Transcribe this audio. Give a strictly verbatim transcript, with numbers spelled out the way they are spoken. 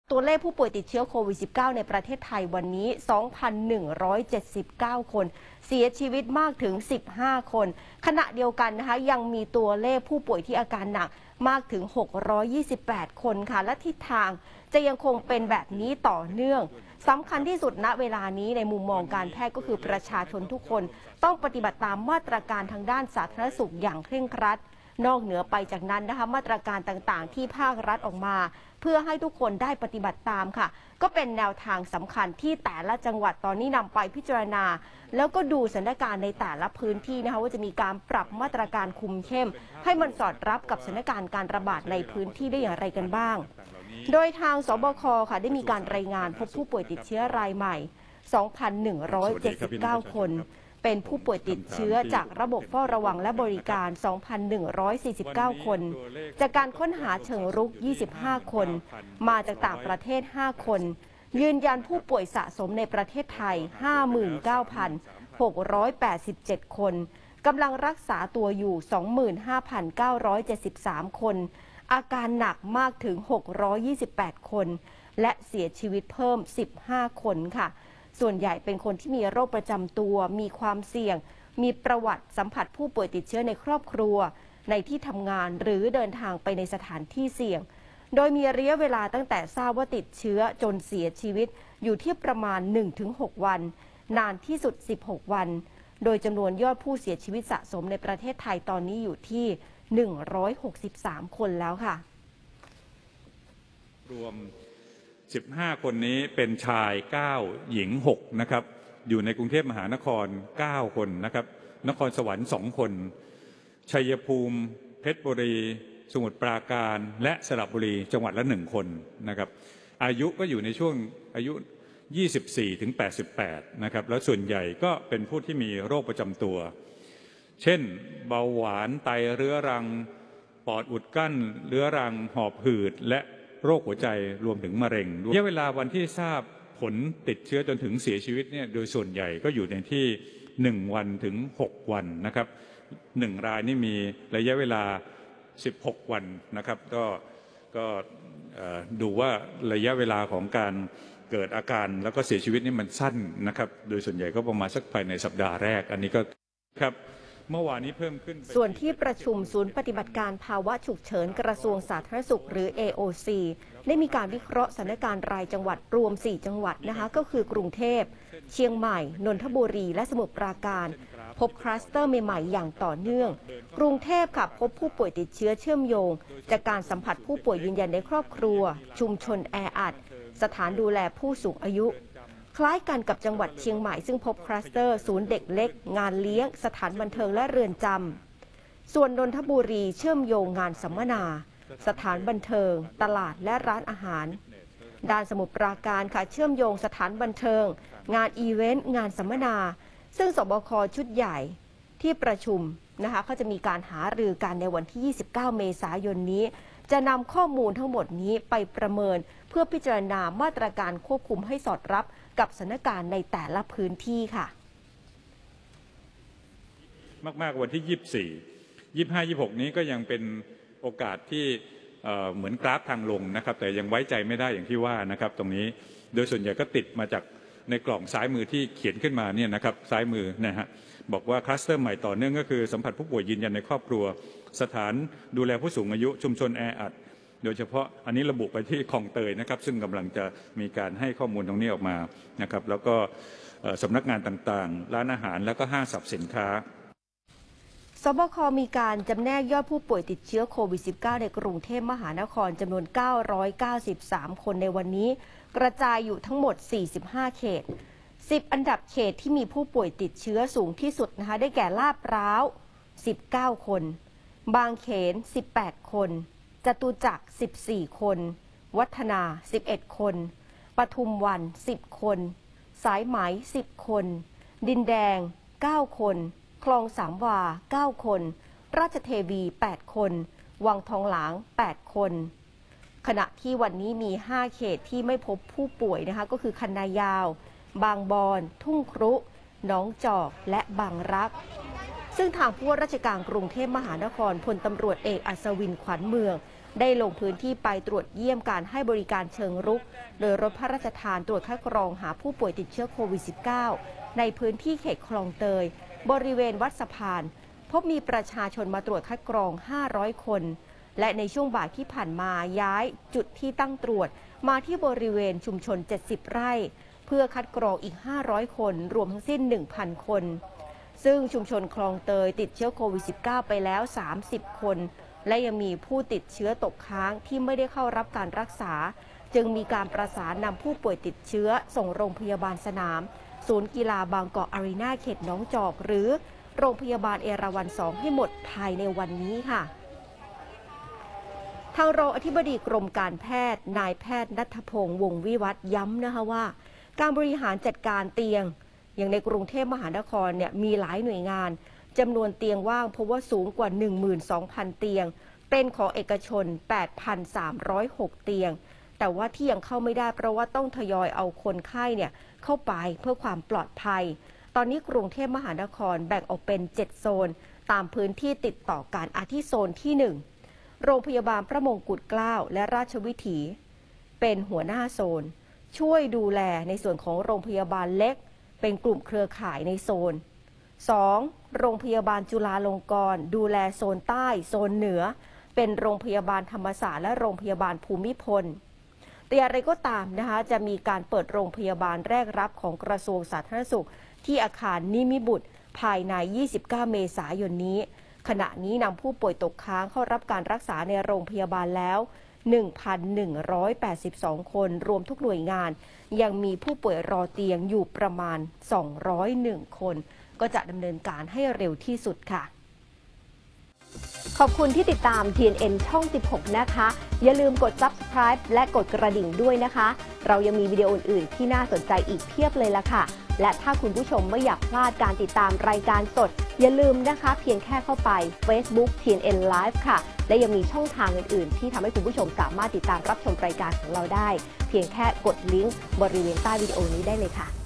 ตัวเลขผู้ป่วยติดเชื้อโควิด สิบเก้า ในประเทศไทยวันนี้ สองพันหนึ่งร้อยเจ็ดสิบเก้า คน เสียชีวิตมากถึง สิบห้า คน ขณะเดียวกันนะคะยังมีตัวเลขผู้ป่วยที่อาการหนักมากถึง หกร้อยยี่สิบแปด คนค่ะ และทิศทางจะยังคงเป็นแบบนี้ต่อเนื่องสำคัญที่สุดณเวลานี้ในมุมมองการแพทย์ก็คือประชาชนทุกคนต้องปฏิบัติตามมาตรการทางด้านสาธารณสุขอย่างเคร่งครัดนอกเหนือไปจากนั้นนะคะมาตรการต่างๆที่ภาครัฐออกมาเพื่อให้ทุกคนได้ปฏิบัติตามค่ะก็เป็นแนวทางสำคัญที่แต่ละจังหวัดตอนนี้นำไปพิจารณาแล้วก็ดูสถานการณ์ในแต่ละพื้นที่นะคะว่าจะมีการปรับมาตรการคุมเข้มให้มันสอดรับกับสถานการณ์การระบาดในพื้นที่ได้อย่างไรกันบ้างโดยทางสบคค่ะได้มีการรายงานพบผู้ป่วยติดเชื้อรายใหม่ สองพันหนึ่งร้อยเจ็ดสิบเก้า คนเป็นผู้ป่วยติดเชื้อจากระบบเฝ้าระวังและบริการ สองพันหนึ่งร้อยสี่สิบเก้า คนจากการค้นหาเชิงรุก ยี่สิบห้า คนมาจากต่างประเทศ ห้า คนยืนยันผู้ป่วยสะสมในประเทศไทย ห้าหมื่นเก้าพันหกร้อยแปดสิบเจ็ด คนกำลังรักษาตัวอยู่ สองหมื่นห้าพันเก้าร้อยเจ็ดสิบสาม คนอาการหนักมากถึง หกร้อยยี่สิบแปด คนและเสียชีวิตเพิ่ม สิบห้า คนค่ะส่วนใหญ่เป็นคนที่มีโรคประจำตัวมีความเสี่ยงมีประวัติสัมผัสผู้ป่วยติดเชื้อในครอบครัวในที่ทำงานหรือเดินทางไปในสถานที่เสี่ยงโดยมีระยะเวลาตั้งแต่ทราบว่าติดเชื้อจนเสียชีวิตอยู่ที่ประมาณ หนึ่งถึงหก วันนานที่สุดสิบหกวันโดยจำนวนยอดผู้เสียชีวิตสะสมในประเทศไทยตอนนี้อยู่ที่หนึ่งร้อยหกสิบสาม คนแล้วค่ะรวมสิบห้า คนนี้เป็นชาย เก้า หญิง หก นะครับอยู่ในกรุงเทพมหานคร เก้า คนนะครับนครสวรรค์ สอง คนชัยภูมิเพชรบุรีสมุทรปราการและสระบุรีจังหวัดละหนึ่งคนนะครับอายุก็อยู่ในช่วงอายุ ยี่สิบสี่ถึงแปดสิบแปด นะครับแล้วส่วนใหญ่ก็เป็นผู้ที่มีโรคประจำตัวเช่นเบาหวานไตเรื้อรังปอดอุดกั้นเรื้อรังหอบหืดและโรคหัวใจรวมถึงมะเร็งระยะเวลาวันที่ทราบผลติดเชื้อจนถึงเสียชีวิตเนี่ยโดยส่วนใหญ่ก็อยู่ในที่หนึ่งวันถึงหกวันนะครับหนึ่งรายนี่มีระยะเวลาสิบหกวันนะครับก็ก็ดูว่าระยะเวลาของการเกิดอาการแล้วก็เสียชีวิตนี่มันสั้นนะครับโดยส่วนใหญ่ก็ประมาณสักภายในสัปดาห์แรกอันนี้ก็ครับเมื่อวานนี้เพิ่มขึ้นส่วนที่ประชุมศูนย์ปฏิบัติการภาวะฉุกเฉินกระทรวงสาธารณสุขหรือ เอ โอ ซี ได้มีการวิเคราะห์สถานการณ์รายจังหวัดรวมสี่จังหวัดนะคะก็คือกรุงเทพเชียงใหม่นนทบุรีและสมุทรปราการพบคลัสเตอร์ใหม่ๆอย่างต่อเนื่องกรุงเทพค่ะพบผู้ป่วยติดเชื้อเชื่อมโยงจากการสัมผัสผู้ป่วยยืนยันในครอบครัวชุมชนแออัดสถานดูแลผู้สูงอายุคล้ายกันกับจังหวัดเชียงใหม่ซึ่งพบคลัสเตอร์ศูนย์เด็กเล็กงานเลี้ยงสถานบันเทิงและเรือนจำส่วนนนทบุรีเชื่อมโยงงานสัมมนาสถานบันเทิงตลาดและร้านอาหารด้านสมุทรปราการค่ะเชื่อมโยงสถานบันเทิงงานอีเวนต์งานสัมมนาซึ่งสบคชุดใหญ่ที่ประชุมนะคะเขาจะมีการหารือกันในวันที่ ยี่สิบเก้า เมษายนนี้จะนำข้อมูลทั้งหมดนี้ไปประเมินเพื่อพิจารณามาตรการควบคุมให้สอดรับกับสถานการณ์ในแต่ละพื้นที่ค่ะมากๆวันที่ยี่สิบสี่ ยี่สิบห้า ยี่สิบหกนี้ก็ยังเป็นโอกาสที่เหมือนกราฟทางลงนะครับแต่ยังไว้ใจไม่ได้อย่างที่ว่านะครับตรงนี้โดยส่วนใหญ่ก็ติดมาจากในกล่องซ้ายมือที่เขียนขึ้นมาเนี่ยนะครับซ้ายมือนะฮะบอกว่าคลัสเตอร์ใหม่ต่อเนื่องก็คือสัมผัสผู้ป่วยยืนยันในครอบครัวสถานดูแลผู้สูงอายุชุมชนแออัดโดยเฉพาะอันนี้ระบุไปที่คลองเตยนะครับซึ่งกำลังจะมีการให้ข้อมูลตรงนี้ออกมานะครับแล้วก็สำนักงานต่างๆร้านอาหารแล้วก็ห้างสรรพสินค้าสบคมีการจำแนกยอดผู้ป่วยติดเชื้อโควิด สิบเก้า ในกรุงเทพมหานครจำนวนเก้าร้อยเก้าสิบสาม คนในวันนี้กระจายอยู่ทั้งหมดสี่สิบห้าเขตสิบอันดับเขตที่มีผู้ป่วยติดเชื้อสูงที่สุดนะคะได้แก่ลาดพร้าวสิบเก้าคนบางเขนสิบแปดคนจตุจักรสิบสี่คนวัฒนาสิบเอ็ดคนปทุมวันสิบคนสายไหมสิบคนดินแดงเก้าคนคลองสามวาเก้าคนราชเทวีแปดคนวังทองหลางแปดคนขณะที่วันนี้มีห้าเขตที่ไม่พบผู้ป่วยนะคะก็คือคันนายาวบางบอนทุ่งครุหนองจอกและบางรักซึ่งทางผู้ว่าราชการกรุงเทพมหานครพลตำรวจเอกอัศวินขวัญเมืองได้ลงพื้นที่ไปตรวจเยี่ยมการให้บริการเชิงรุกโดยรถพระราชทานตรวจคัดกรองหาผู้ป่วยติดเชื้อโควิด สิบเก้า ในพื้นที่เขตคลองเตยบริเวณวัดสะพานพบมีประชาชนมาตรวจคัดกรองห้าร้อยคนและในช่วงบ่ายที่ผ่านมาย้ายจุดที่ตั้งตรวจมาที่บริเวณชุมชนเจ็ดสิบไร่เพื่อคัดกรองอีกห้าร้อยคนรวมทั้งสิ้น หนึ่งพัน คนซึ่งชุมชนคลองเตยติดเชื้อโควิด สิบเก้า ไปแล้วสามสิบคนและยังมีผู้ติดเชื้อตกค้างที่ไม่ได้เข้ารับการรักษาจึงมีการประสานนำผู้ป่วยติดเชื้อส่งโรงพยาบาลสนามศูนย์กีฬาบางกอกอารีนาเขตหนองจอกหรือโรงพยาบาลเอราวัณสองให้หมดภายในวันนี้ค่ะทางรองอธิบดีกรมการแพทย์นายแพทย์ณัฐพงษ์วงศ์วิวัฒน์ย้ำนะคะว่าการบริหารจัดการเตียงอย่างในกรุงเทพมหานครเนี่ยมีหลายหน่วยงานจำนวนเตียงว่างพบว่าสูงกว่า หนึ่งหมื่นสองพัน เตียงเป็นของเอกชน แปดพันสามร้อยหก เตียงแต่ว่าที่ยังเข้าไม่ได้เพราะว่าต้องทยอยเอาคนไข้เนี่ยเข้าไปเพื่อความปลอดภัยตอนนี้กรุงเทพมหานครแบ่งออกเป็นเจ็ดโซนตามพื้นที่ติดต่อกันอาทิโซนที่หนึ่งโรงพยาบาลพระมงกุฎเกล้าและราชวิถีเป็นหัวหน้าโซนช่วยดูแลในส่วนของโรงพยาบาลเล็กเป็นกลุ่มเครือข่ายในโซน สอง. โรงพยาบาลจุฬาลงกรณ์ดูแลโซนใต้โซนเหนือเป็นโรงพยาบาลธรรมศาสตร์และโรงพยาบาลภูมิพลแต่อย่างไรก็ตามนะคะจะมีการเปิดโรงพยาบาลแรกรับของกระทรวงสาธารณสุขที่อาคารนิมิบุตรภายในยี่สิบเก้าเมษายนนี้ขณะนี้นำผู้ป่วยตกค้างเข้ารับการรักษาในโรงพยาบาลแล้ว หนึ่งพันหนึ่งร้อยแปดสิบสอง คนรวมทุกหน่วยงานยังมีผู้ป่วยรอเตียงอยู่ประมาณสองร้อยเอ็ดคนก็จะดำเนินการให้เร็วที่สุดค่ะขอบคุณที่ติดตาม ที เอ็น เอ็น ช่อง สิบหก นะคะ อย่าลืมกด ซับสไครบ์ และกดกระดิ่งด้วยนะคะ เรายังมีวิดีโออื่นๆที่น่าสนใจอีกเพียบเลยละค่ะ และถ้าคุณผู้ชมไม่อยากพลาดการติดตามรายการสด อย่าลืมนะคะเพียงแค่เข้าไป Facebook ที เอ็น เอ็น Live ค่ะ และยังมีช่องทางอื่นๆที่ทำให้คุณผู้ชมสามารถติดตามรับชมรายการของเราได้ เพียงแค่กดลิงก์บริเวณใต้วิดีโอนี้ได้เลยค่ะ